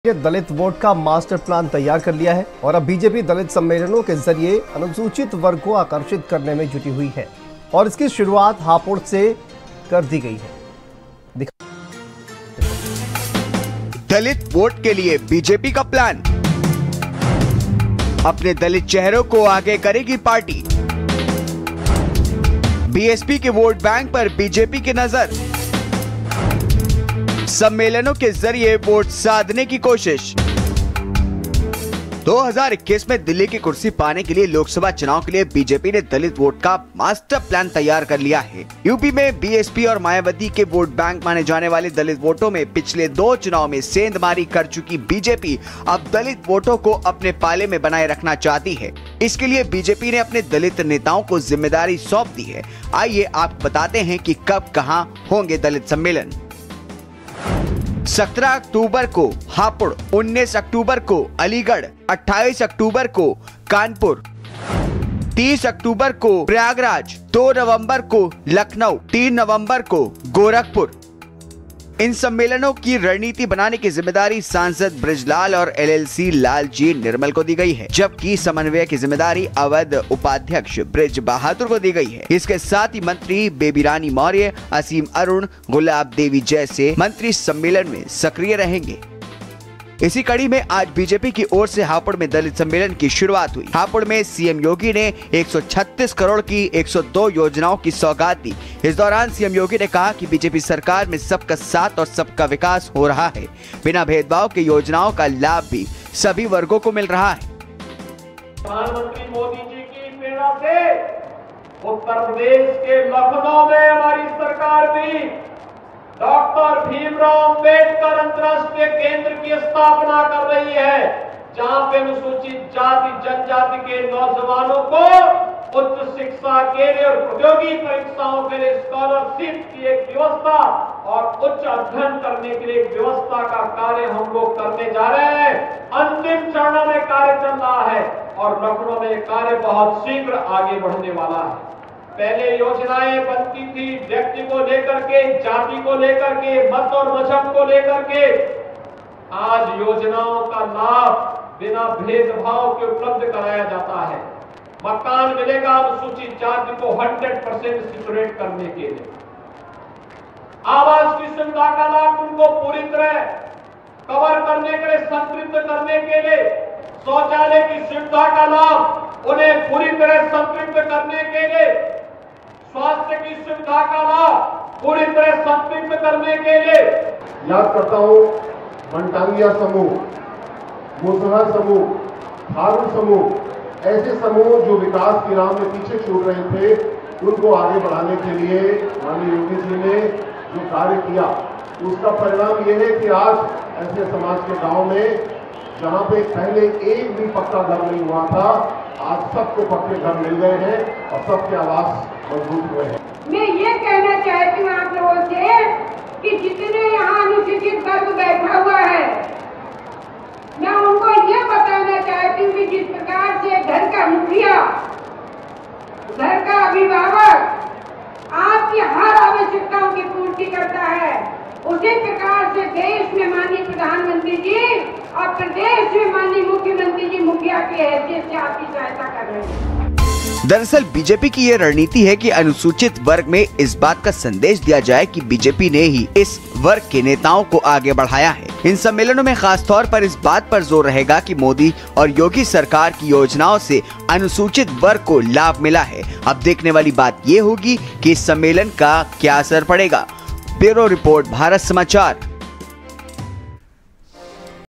दलित vote का master plan तैयार कर लिया है और अब बीजेपी दलित सम्मेलनों के जरिए अनुसूचित वर्ग को आकर्षित करने में जुटी हुई है और इसकी शुरुआत हापुड़ से कर दी गई है। दलित वोट के लिए बीजेपी का प्लान, अपने दलित चेहरों को आगे करेगी पार्टी। बीएसपी के वोट बैंक पर बीजेपी की नजर, सम्मेलनों के जरिए वोट साधने की कोशिश। 2021 में दिल्ली की कुर्सी पाने के लिए लोकसभा चुनाव के लिए बीजेपी ने दलित वोट का मास्टर प्लान तैयार कर लिया है। यूपी में बीएसपी और मायावती के वोट बैंक माने जाने वाले दलित वोटों में पिछले 2 चुनाव में सेंधमारी कर चुकी बीजेपी अब दलित वोटों को अपने पाले में बनाए रखना चाहती है। इसके लिए बीजेपी ने अपने दलित नेताओं को जिम्मेदारी सौंप दी है। आइए आपको बताते हैं कि कब कहां होंगे दलित सम्मेलन। 17 अक्टूबर को हापुड़, 19 अक्टूबर को अलीगढ़, 28 अक्टूबर को कानपुर, 30 अक्टूबर को प्रयागराज, 2 नवंबर को लखनऊ, 3 नवंबर को गोरखपुर। इन सम्मेलनों की रणनीति बनाने की जिम्मेदारी सांसद बृजलाल और एलएलसी लालजी निर्मल को दी गई है, जबकि समन्वय की जिम्मेदारी अवध उपाध्यक्ष ब्रिज बहादुर को दी गई है। इसके साथ ही मंत्री बेबी रानी मौर्य, असीम अरुण, गुलाब देवी जैसे मंत्री सम्मेलन में सक्रिय रहेंगे। इसी कड़ी में आज बीजेपी की ओर से हापुड़ में दलित सम्मेलन की शुरुआत हुई। हापुड़ में सीएम योगी ने 136 करोड़ की 102 योजनाओं की सौगात दी। इस दौरान सीएम योगी ने कहा कि बीजेपी सरकार में सबका साथ और सबका विकास हो रहा है। बिना भेदभाव के योजनाओं का लाभ भी सभी वर्गों को मिल रहा है। प्रधानमंत्री मोदी जी की प्रेरणा से उत्तर प्रदेश के लखनऊ में हमारी सरकार भी डॉक्टर भीमराव अंबेडकर अंतर्राष्ट्रीय केंद्र की स्थापना कर रही है, जहां पे अनुसूचित जाति जनजाति के नौजवानों को उच्च शिक्षा के लिए और प्रतियोगी परीक्षाओं के लिए स्कॉलरशिप की एक व्यवस्था और उच्च अध्ययन करने के लिए एक व्यवस्था का कार्य हम लोग करने जा रहे हैं। अंतिम चरणों में कार्य चल रहा है और लखनऊ में कार्य बहुत शीघ्र आगे बढ़ने वाला है। पहले योजनाएं बनती थी व्यक्ति को लेकर के, जाति को लेकर के, मत और मजहब को लेकर के। आज योजनाओं का लाभ बिना भेदभाव के उपलब्ध कराया जाता है। मकान मिलेगा अनुसूचित जाति को 100% सिक्योरेट करने के लिए। आवास की सुविधा का लाभ उनको पूरी तरह कवर करने के लिए, संतृप्त करने के लिए। शौचालय की सुविधा का लाभ उन्हें पूरी तरह संतृप्त करने के लिए। स्वास्थ्य की सुविधा का लाभ पूरी तरह संतृप्त करने के लिए। याद करता हूं मनटांगिया समूह, मुसहर समूह, थारू समूह, ऐसे समूह जो विकास की राह में पीछे छूट रहे थे, उनको आगे बढ़ाने के लिए माननीय योगी जी ने जो कार्य किया, उसका परिणाम यह है कि आज ऐसे समाज के गांव में जहां पे पहले एक भी पक्का घर नहीं हुआ था, आज सबको पक्के घर मिल गए हैं और सबके आवास मजबूत हुए हैं। मैं ये कहना चाहती हूँ आप लोगों से कि जितने यहाँ अनुसूचित वर्ग बैठा हुआ है, मैं उनको ये बताना चाहती हूँ कि जिस प्रकार से घर का मुखिया, घर का अभिभावक आपकी हर आवश्यकताओं की पूर्ति करता है, उसी प्रकार से देश में माननीय प्रधानमंत्री जी और प्रदेश में माननीय मुख्यमंत्री जी मुखिया की हैसियत से आपकी सहायता कर रहे हैं। दरअसल बीजेपी की ये रणनीति है कि अनुसूचित वर्ग में इस बात का संदेश दिया जाए कि बीजेपी ने ही इस वर्ग के नेताओं को आगे बढ़ाया है। इन सम्मेलनों में खास तौर पर इस बात पर जोर रहेगा कि मोदी और योगी सरकार की योजनाओं से अनुसूचित वर्ग को लाभ मिला है। अब देखने वाली बात ये होगी कि इस सम्मेलन का क्या असर पड़ेगा। ब्यूरो रिपोर्ट, भारत समाचार।